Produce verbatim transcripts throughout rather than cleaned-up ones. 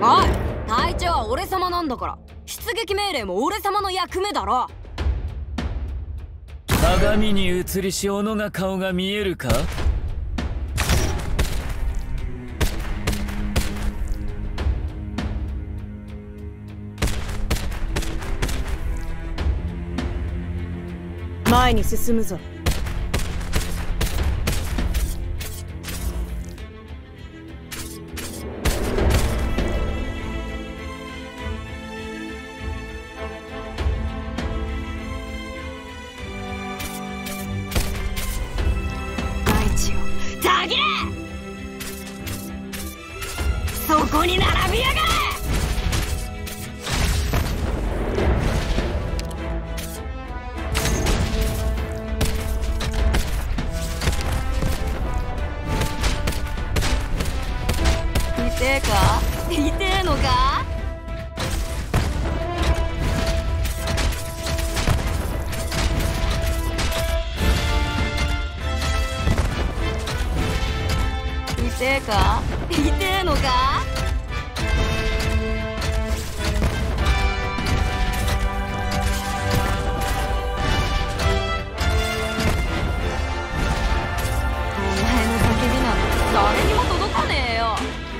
おい、隊長は俺様なんだから出撃命令も俺様の役目だろ。 鏡に映りし小野が顔が見えるか。 前に進むぞ。 そこに並びやがれ。痛えか？痛えのか？痛えか？痛えのか？お前の叫びなんて誰にも届かねえよ。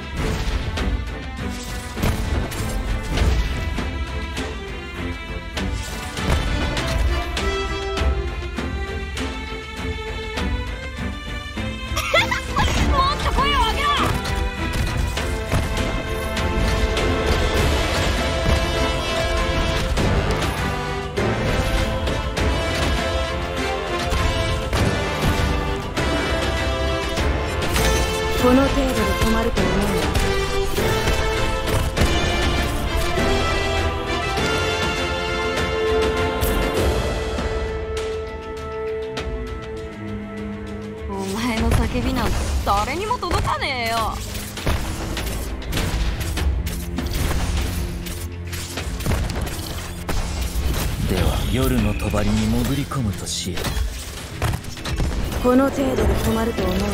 もっと声を上げろ。 この程度で止まると思うんだ。 お前の叫びなんて誰にも届かねえよ。 では夜の帳に潜り込むとしよう。 この程度で止まると思うの。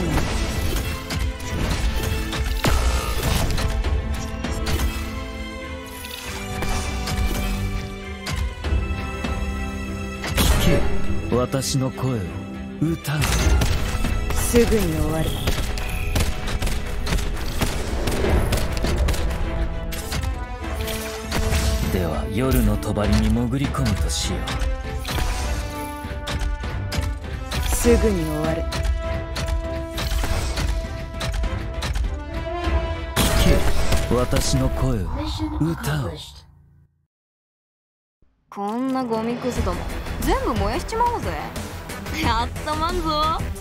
私の声を歌う。 すぐに終わる。 では夜の帳に潜り込むとしよう。すぐに終わる。 聞け、私の声を歌う。 こんなゴミくずども全部燃やしちまおうぜ。やったまんぞ。